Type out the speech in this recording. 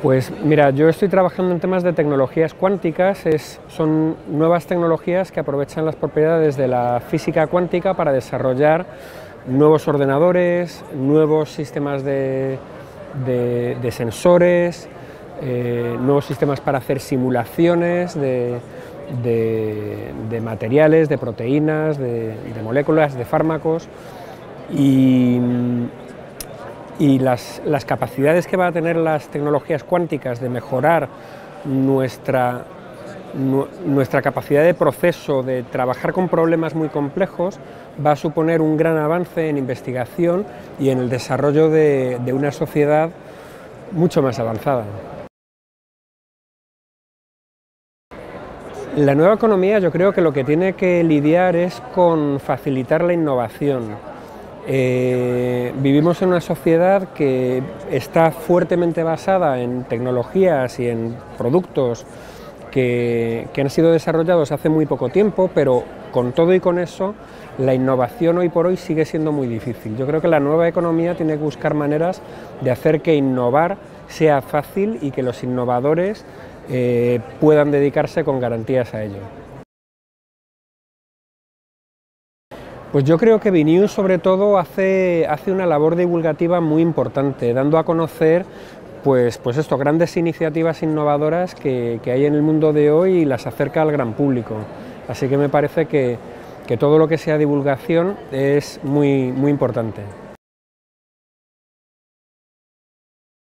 Pues mira, yo estoy trabajando en temas de tecnologías cuánticas, son nuevas tecnologías que aprovechan las propiedades de la física cuántica para desarrollar nuevos ordenadores, nuevos sistemas de sensores, nuevos sistemas para hacer simulaciones de materiales, de proteínas, de moléculas, de fármacos y las capacidades que van a tener las tecnologías cuánticas de mejorar nuestra capacidad de proceso, de trabajar con problemas muy complejos, va a suponer un gran avance en investigación y en el desarrollo de una sociedad mucho más avanzada. La nueva economía yo creo que lo que tiene que lidiar es con facilitar la innovación. Vivimos en una sociedad que está fuertemente basada en tecnologías y en productos que han sido desarrollados hace muy poco tiempo, pero con todo y con eso, la innovación hoy por hoy sigue siendo muy difícil. Yo creo que la nueva economía tiene que buscar maneras de hacer que innovar sea fácil y que los innovadores puedan dedicarse con garantías a ello. Pues yo creo que BNews sobre todo hace una labor divulgativa muy importante, dando a conocer pues esto, grandes iniciativas innovadoras que hay en el mundo de hoy y las acerca al gran público. Así que me parece que todo lo que sea divulgación es muy importante.